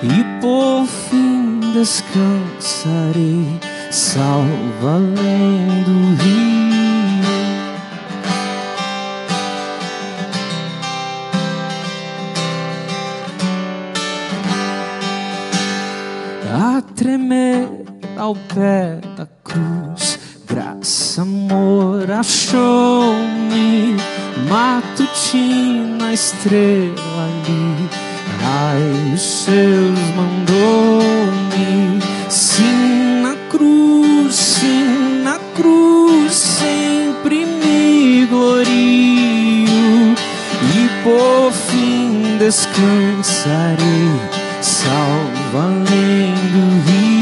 e por fim descansarei, salvo além do rio. A tremer ao pé da cruz, graça, amor achou-me, matutina estrela ali, raios seus mandou-me. Sim, na cruz, sempre me glorio, e por fim descansarei, salvo além do rio.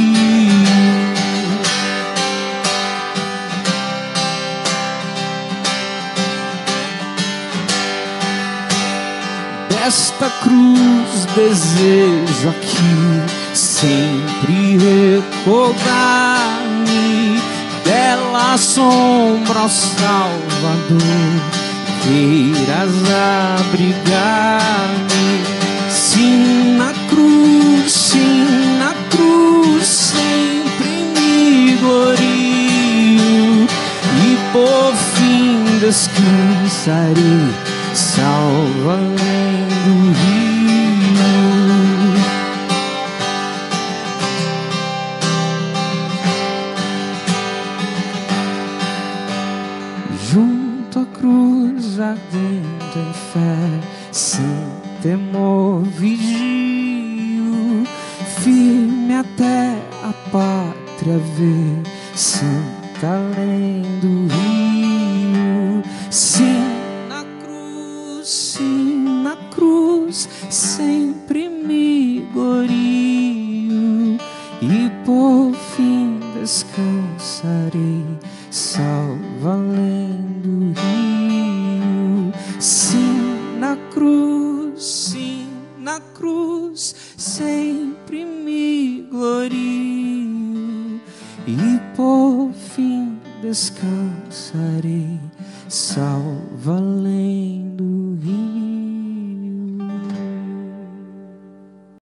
Desta cruz desejo aqui sempre recordar-me, dela sombra ao Salvador, queiras abrigar-me. Sim, na cruz, sempre me glorio, e por fim descansarei, salvo além do rio. Junto à cruz ardendo em fé, sem temor vigio, firme até a pátria ver, santa além do rio. Sim, na cruz, sempre me glorio, e por fim descansarei, salvo além do rio. Sim, na cruz, sempre me glorio, e por fim descansarei, salvo além do